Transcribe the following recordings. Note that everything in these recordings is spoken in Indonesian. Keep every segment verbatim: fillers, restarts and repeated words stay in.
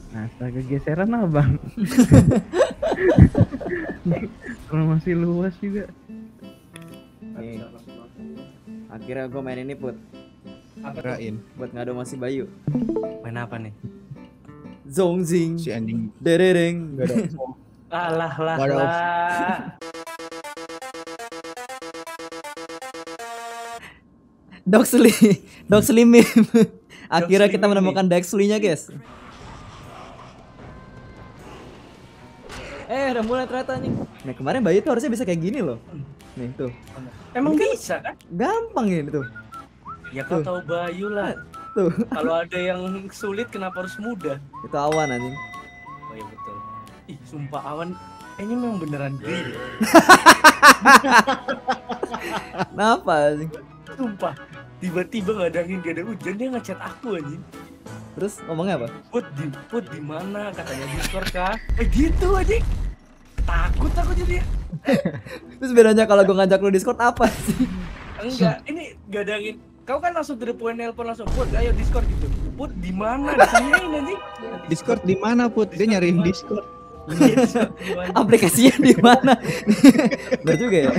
Astaga, geseran abang. Kalau masih luas juga. Nih. Akhirnya gue main ini Put. Kirain Buat ngadu masih Bayu. Main apa nih? Zongzing. si anjing Derereng. gak ada. Alah lah Gak ada lah. Doxley. Doxley meme. Akhirnya Doxley kita meme. menemukan Doxley-nya, guys. Eh, udah mulai ternyata nih. Nah, kemarin Bayu tuh harusnya bisa kayak gini loh. Nih, tuh. Emang bisa kan? Gampang ini tuh. Ya kau tahu Bayu lah. Tuh. Kalau ada yang sulit kenapa harus mudah? Itu awan anjing. Oh iya betul. Ih, sumpah awan kayaknya memang beneran gede. Kenapa anjing? Sumpah. Tiba-tiba nggak ada angin, nggak ada hujan, dia ngechat aku anjing. Terus ngomongnya apa? Put di put di mana katanya Discord kah? Eh gitu anjing. Takut aku jadi. Terus bedanya kalau gue ngajak lu Discord apa sih? Enggak, ini nggak ada angin. Kau kan langsung dari poin nelpon langsung, Put, ayo Discord gitu. Put di mana? Ditanyain anjing. Discord di mana Put? Dia nyariin Discord. Iya, Discord di mana? Aplikasinya di mana? Benar juga ya.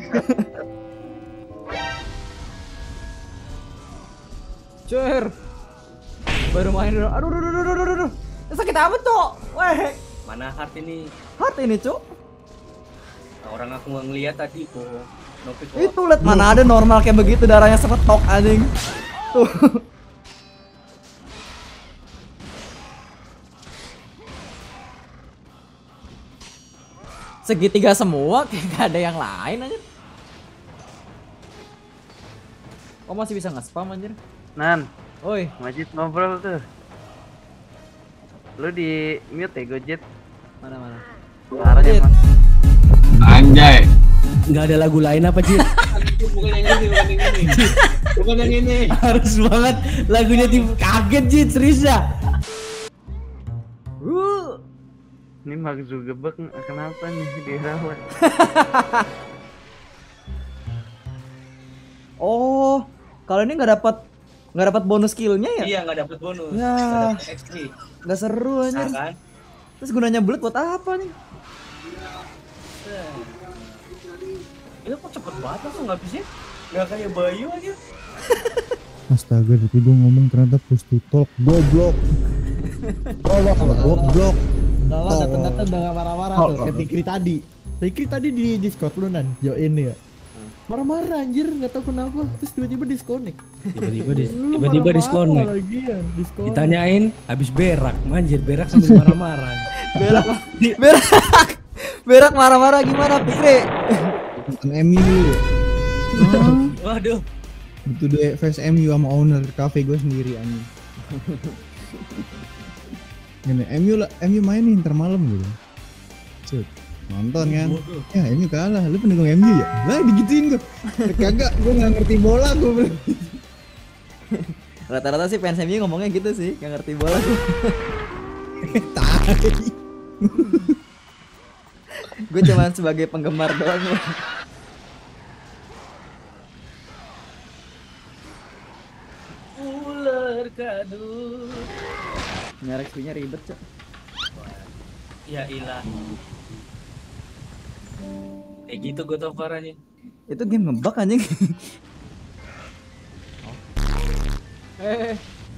Cer. Baru main dulu. Aduh, aduh, aduh, aduh, aduh, aduh. Sakit apa, Cok? Weh. Mana hard ini? Hard ini, Cok. Nah, orang aku nggak ngeliat tadi kok. Nopi kok. Itu liat mana ada normal kayak begitu darahnya sepetok anjing. Tuh. Segitiga semua, kayak gak ada yang lain anjir. Oh masih bisa nge-spam anjir. Nan, Oi, Majid ngobrol tuh. Lu di mute ya, Gojit? mana-mana. Parah ya, Jit. Mas. Anjay. Nggak ada lagu lain apa Jit? Bukan yang ini, bukan yang ini. Bukan yang ini. Harus banget lagunya tim kaget Jit, serius ya? Uh. Ini Mark Zuckerberg kenapa nih dirawat? Oh, kalau ini nggak dapat nggak dapat bonus skillnya ya? Iya nggak dapet bonus. Ya. Nggak dapet X P. Nggak seru Nah, anjir. kan? Terus gunanya bulat buat apa nih? Ini kok cepet banget langsung habisnya? Nggak kayak Bayu aja. Astaga, tapi gue ngomong ternyata push to talk, goblok. Goblok. Udah lah, datang-datang udah gak marah-marah tuh, kayak Fikri tadi. Fikri tadi di Discord lu Nan, join ya. Marah-marah anjir, gak tau kenapa, terus tiba-tiba disconnect. Tiba-tiba dis Lu tiba-tiba marah-marah disconnect. lagian, disconnect. Ditanyain habis berak, manjir berak sambil marah-marah. Berak, berak, berak marah-marah gimana Fikri? Nonton M U ya. Waduh. Itu deh face M U sama owner cafe gue sendiri anjing. Gini, M U lah, M U main nih ntar malam gitu. Cut, nonton kan. Ya M U kalah, lu pendukung M U ya? Lah digituin gue. Kagak, gue gak ngerti bola gue bilang. Rata-rata sih fans M U ngomongnya gitu sih, nggak ngerti bola. Tai. Gue cuma sebagai penggemar doang. Ular kadut. Nyari X P-nya ribet, Cok. Ya ilah. Kayak gitu gue tau parahnya. Itu game ngebug anjing. Eh.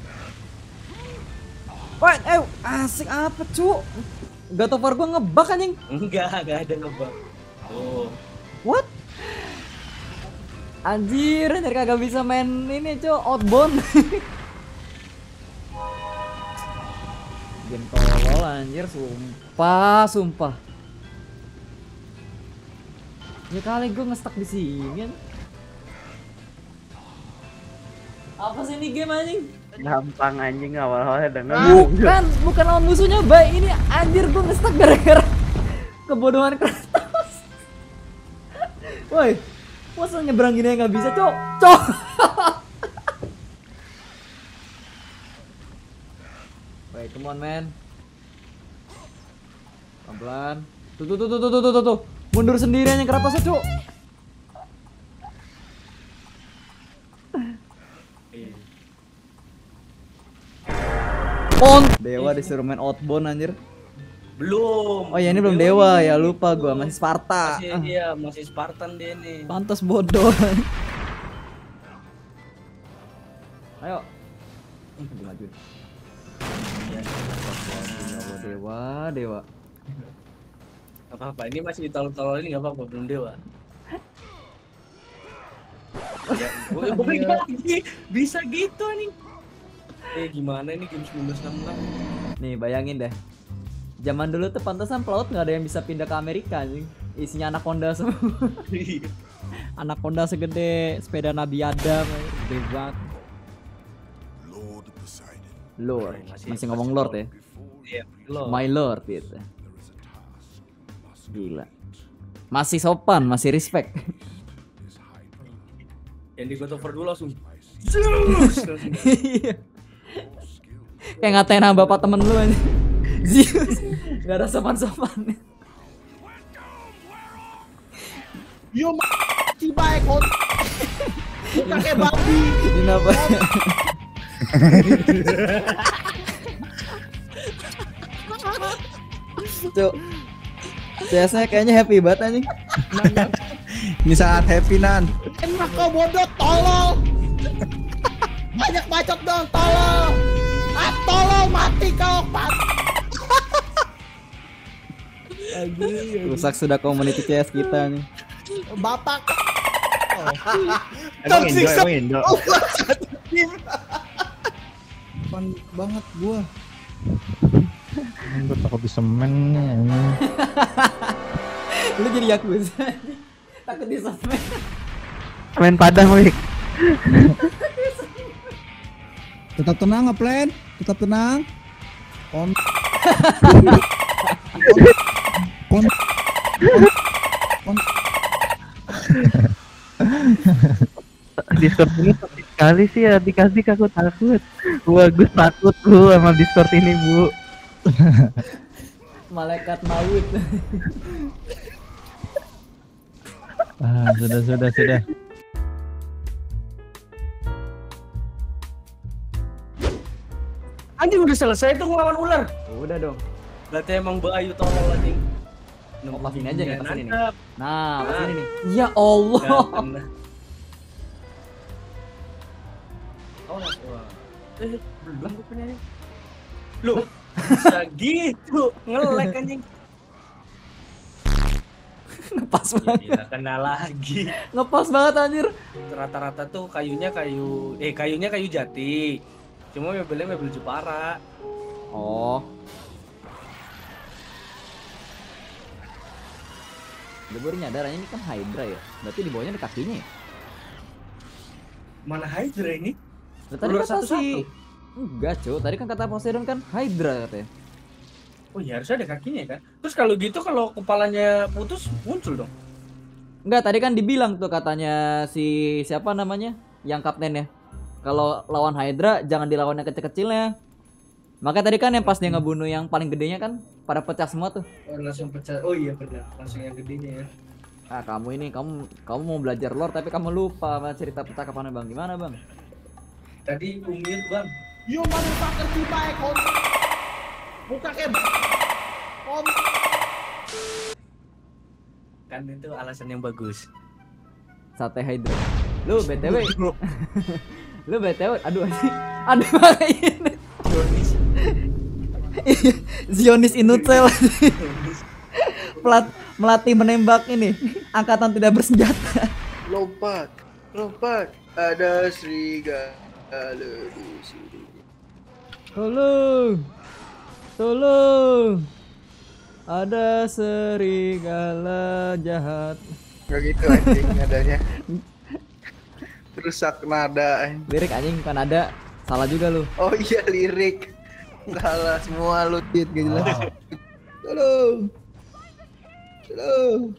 Wah, eh asik apa, Cuk? God of War gua ngebug anjing. Enggak, enggak ada ngebug. Oh. What? Anjir, anjir kagak bisa main ini, Cuk, outbound. Game tolol anjir, sumpah, sumpah. Ya kali gue nge-stuck di sini. Apa sih ini game anjing? Gampang anjing awal-awalnya denger. Bukan, bukan lawan musuhnya, Bay. Ini anjir gue nge-stuck gara-gara kebodohan Kratos. Woi, masa nyebrang gini nggak bisa, Cok? Cok. Woi, come on, man. Pelan-pelan. Tuh, tuh, tuh, tuh, tuh, tuh, tuh, tuh. Mundur sendirian yang Kratosnya, Cok. Pon. Dewa dewa disuruh main outbound anjir. Belum. Oh ya ini belum dewa ya, lupa gua masih Sparta. Masih Ah, iya, masih Spartan dia nih. pantas bodoh. Ayo. Maju maju. Iya. Dewa, dewa. Gak apa-apa, ini masih ditolol-tolol ini gak apa-apa, belum dewa. Ya, gue gue lagi bisa gitu nih. Eh gimana ini game sembilan belas enam puluh enam? Nih bayangin deh. Zaman dulu tuh pantesan pelaut nggak ada yang bisa pindah ke Amerika anjing. Isinya anaconda semua. Anaconda segede sepeda Nabi Adam, gede banget. Lord, masih ngomong Lord ya? Iya, lo. My Lord gitu. Gila. Masih sopan, masih respect. Yang di God Over dulu langsung. Zeus! Langsung. Iya. Kayak ngatain sama bapak temen lu aja. Zeus. Gak ada sopan-sopan. Yo mati baik kon. Bukan kayak babi. Ini apa? Cuk. C S-nya kayaknya happy banget anjing. Ini saat happy Nan. Enak kau bodoh tolol. Banyak bacot dong tolol. Ah tolol mati kau mati. Rusak sudah community C S kita nih. Bapak. Emang Indo, emang Indo. Fun banget gua. Gue takut di semen nih. Lu jadi Yakuza. Takut di sosmed. Main padang, Wik. Tetap tenang ngeplan, tetap tenang. Kon. Kon. Kon. Discord ini toxic sekali sih ya, dikasih aku takut. Gua Gus takut lu sama Discord ini, Bu. Malaikat maut. Ah, sudah sudah sudah. Anjing udah selesai tuh ngelawan ular. Udah dong. Berarti emang Bayu tolol anjing. Oh, pas ini aja nih, pas ini nih. Nangkep. Nah, pas ini nih. Ya Allah. Nggak kena. Oh, wah. Eh, belum gue punya. Loh, bisa gitu. Nge-lag anjing. Ngepas banget. Gila, kena lagi. Ngepas banget anjir. Rata-rata tuh kayunya kayu eh kayunya kayu jati. Cuma mebelnya mebel Jepara. Oh. Udah baru nyadar ini kan Hydra ya. Berarti di bawahnya ada kakinya ya. Mana Hydra ini? Nah, tadi Ular kata satu-satu. si enggak, cuy. Tadi kan kata Poseidon kan Hydra katanya. Oh iya harusnya ada kakinya kan. Terus kalau gitu kalau kepalanya putus muncul dong. Enggak, tadi kan dibilang tuh katanya si siapa namanya? Yang kaptennya. Kalau lawan Hydra jangan dilawan yang kecil-kecilnya. Maka tadi kan yang pas dia ngebunuh yang paling gedenya kan pada pecah semua tuh. Oh, langsung pecah. Oh iya benar, langsung yang gedenya ya. Ah, kamu ini kamu kamu mau belajar lore tapi kamu lupa sama cerita percakapannya, Bang. Gimana, Bang? Tadi umit bang. Yo motherfucker si baik kon. Bukan kayak kon. Kan itu alasan yang bagus. Sate Hydra. Lu B T W. Lu B T W. Aduh anjing. Aduh ini. Jonis. Zionis Inutsel. Pelat melatih menembak ini angkatan tidak bersenjata. Lompat, lompat. Ada serigala di sini. Tolong. Tolong. Ada serigala jahat. Gak gitu anjing nadanya. Rusak nada anjing. Lirik anjing kan ada. Salah juga lu. Oh iya lirik. Salah semua lu tit gak jelas. Tolong. Tolong.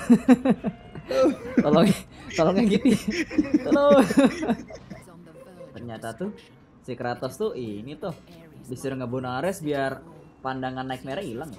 Tolong tolongnya gitu. Tolong. Ternyata tuh si Kratos tuh ini tuh disuruh ngebunuh Ares biar pandangan Nightmare hilang.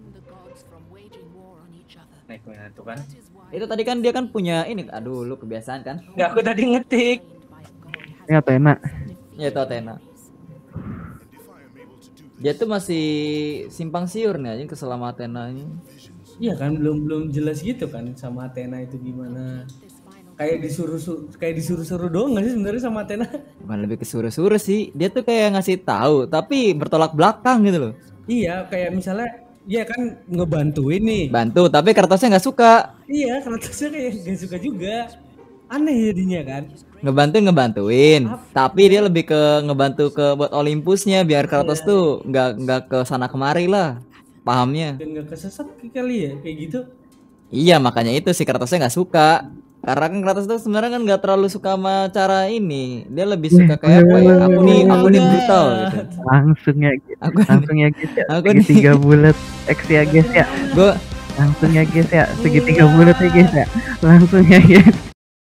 Nightmare itu kan. Itu tadi kan dia kan punya ini. Aduh, lu kebiasaan kan? Nggak, aku tadi ngetik. Ini Athena. Ya itu Athena. Dia tuh masih simpang siur nih anjing kesalahan Athena-nya. Iya kan belum belum jelas gitu kan sama Athena itu gimana. Kayak disuruh kayak disuruh-suruh doang nggak sih sebenarnya sama Athena? Bukan lebih ke suruh-suruh sih. Dia tuh kayak ngasih tahu tapi bertolak belakang gitu loh. Iya, kayak misalnya iya kan ngebantuin nih. Bantu tapi Kratosnya nggak suka. Iya, Kratosnya kayak gak suka juga. Aneh jadinya kan. Ngebantuin ngebantuin, tapi dia lebih ke ngebantu ke buat Olympusnya biar Kratos tuh nggak nggak ke sana kemari lah. Pahamnya. Dan gak kesesat kali ya kayak gitu. Iya, makanya itu si Kratosnya nggak suka. Karena kan Kratos tuh sebenarnya kan nggak terlalu suka sama cara ini. Dia lebih suka kayak apa ya? Aku nih, aku nih brutal gitu. Langsung ya, Aku langsung ya guys ya. Aku Segitiga bulat X ya guys ya. Gue Langsung ya guys ya. Segitiga bulat ya guys ya. Langsung ya guys.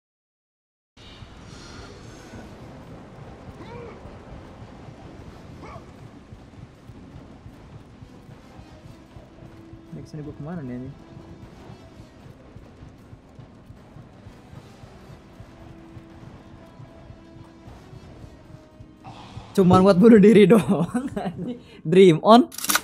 next gue kemana nih ini? Cuman buat bunuh diri doang. Dream on.